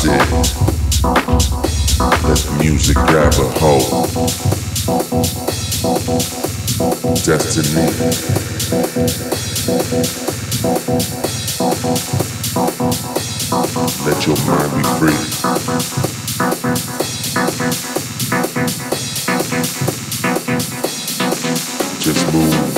said, let the music grab a hold. Destiny. Let your mind be free. Just move.